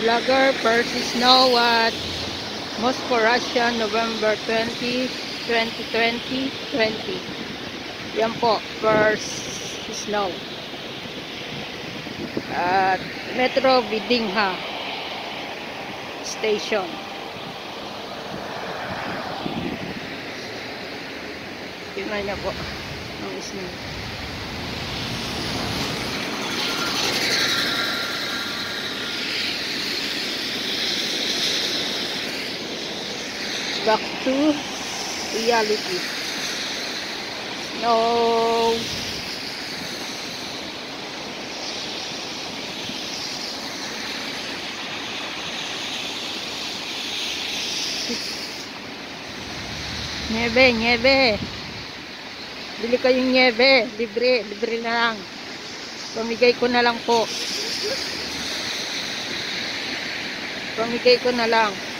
Vlogger first snow at Moscow, November 20, 2020. Yan po, first snow. At Metro vdnkh Station. Tingnan niyo po ang snow. Back to reality. Snow. Niebe. Bili kayong niebe. Libre na lang. Pamigay ko na lang po. Pamigay ko na lang.